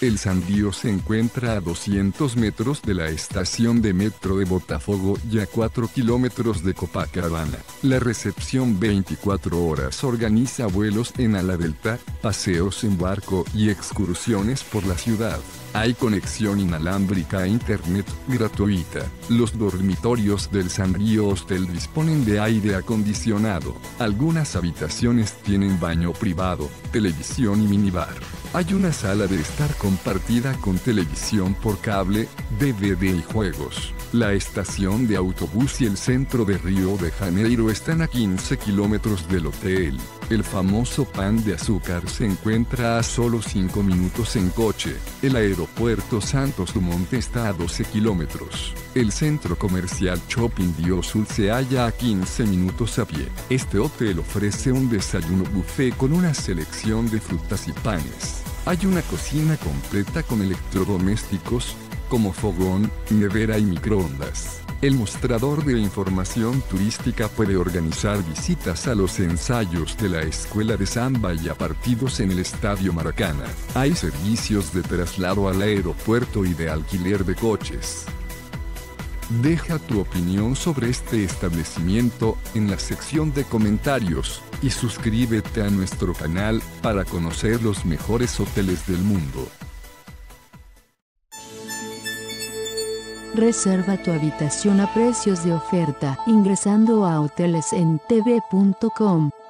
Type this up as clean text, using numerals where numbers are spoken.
El Sandrío se encuentra a 200 metros de la estación de metro de Botafogo y a 4 kilómetros de Copacabana. La recepción 24 horas organiza vuelos en ala delta, paseos en barco y excursiones por la ciudad. Hay conexión inalámbrica a internet gratuita. Los dormitorios del Sandrío Hostel disponen de aire acondicionado. Algunas habitaciones tienen baño privado, televisión y minibar. Hay una sala de estar compartida con televisión por cable, DVD y juegos. La estación de autobús y el centro de Río de Janeiro están a 15 kilómetros del hotel. El famoso Pan de Azúcar se encuentra a solo 5 minutos en coche. El aeropuerto Santos Dumont está a 12 kilómetros. El centro comercial Shopping Dio Sul se halla a 15 minutos a pie. Este hotel ofrece un desayuno buffet con una selección de frutas y panes. Hay una cocina completa con electrodomésticos, como fogón, nevera y microondas. El mostrador de información turística puede organizar visitas a los ensayos de la escuela de samba y a partidos en el Estadio Maracaná. Hay servicios de traslado al aeropuerto y de alquiler de coches. Deja tu opinión sobre este establecimiento en la sección de comentarios y suscríbete a nuestro canal para conocer los mejores hoteles del mundo. Reserva tu habitación a precios de oferta ingresando a hotelesentv.com.